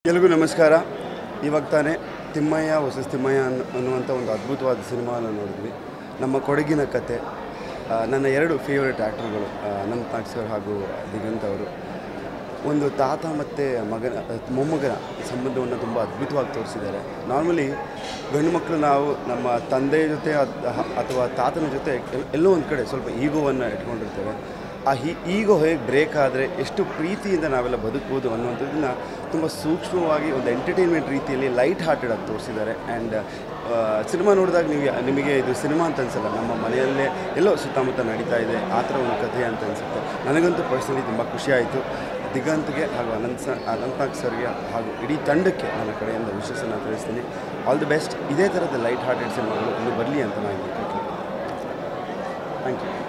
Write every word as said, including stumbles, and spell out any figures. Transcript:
ಎಲ್ಲರಿಗೂ ನಮಸ್ಕಾರ. ಇವಾಗ ತಾನೇ ತಿಮ್ಮಯ್ಯ ವರ್ಸಸ್ ತಿಮ್ಮಯ್ಯ ಅನ್ನುವಂಥ ಒಂದು ಅದ್ಭುತವಾದ ಸಿನಿಮಾನ ನೋಡಿದ್ವಿ. ನಮ್ಮ ಕೊಡಗಿನ ಕತೆ, ನನ್ನ ಎರಡು ಫೇವ್ರೆಟ್ ಆ್ಯಕ್ಟರ್ಗಳು ಅನಂತ್ ನಾಗ್ ಸರ್ ಹಾಗೂ ದಿಗಂತ್ ಅವರು ಒಂದು ತಾತ ಮತ್ತು ಮಗನ ಮೊಮ್ಮಗನ ಸಂಬಂಧವನ್ನು ತುಂಬ ಅದ್ಭುತವಾಗಿ ತೋರಿಸಿದ್ದಾರೆ. ನಾರ್ಮಲಿ ಗಂಡು ಮಕ್ಕಳು ನಾವು ನಮ್ಮ ತಂದೆಯ ಜೊತೆ ಅಥವಾ ತಾತನ ಜೊತೆ ಎಲ್ಲೋ ಒಂದು ಕಡೆ ಸ್ವಲ್ಪ ಈಗೋವನ್ನು ಇಟ್ಕೊಂಡಿರ್ತೇವೆ. ಆ ಹಿ ಈಗೋ ಹೇಗೆ ಬ್ರೇಕ್ ಆದರೆ ಎಷ್ಟು ಪ್ರೀತಿಯಿಂದ ನಾವೆಲ್ಲ ಬದುಕ್ಬೋದು ಅನ್ನುವಂಥದ್ದನ್ನು ತುಂಬ ಸೂಕ್ಷ್ಮವಾಗಿ ಒಂದು ಎಂಟರ್ಟೈನ್ಮೆಂಟ್ ರೀತಿಯಲ್ಲಿ ಲೈಟ್ ಹಾರ್ಟೆಡ್ ಆಗಿ ತೋರಿಸಿದ್ದಾರೆ. ಆ್ಯಂಡ್ ಸಿನಿಮಾ ನೋಡಿದಾಗ ನೀವು ನಿಮಗೆ ಇದು ಸಿನಿಮಾ ಅಂತ ಅನಿಸಲ್ಲ, ನಮ್ಮ ಮನೆಯಲ್ಲೇ ಎಲ್ಲೋ ಸುತ್ತಮುತ್ತ ನಡೀತಾ ಇದೆ ಆ ಥರ ಒಂದು ಕಥೆ ಅಂತ ಅನಿಸುತ್ತೆ. ನನಗಂತೂ ಪರ್ಸನಲಿ ತುಂಬ ಖುಷಿಯಾಯಿತು. ದಿಗಂತ್ಗೆ ಹಾಗೂ ಅನಂತ್ ಸ ಅನಂತ್ ನಾಗ್ ಸರ್ಗೆ ಹಾಗೂ ಇಡೀ ತಂಡಕ್ಕೆ ನನ್ನ ಕಡೆಯಿಂದ ವಿಶೇಷನ ತಿಳಿಸ್ತೀನಿ. All the best. ಇದೇ ಥರದ ಲೈಟ್ ಹಾರ್ಟೆಡ್ ಸಿನಿಮಾಗಳು ಇನ್ನು ಬರಲಿ ಅಂತ ನಾನು ಥ್ಯಾಂಕ್ ಯು.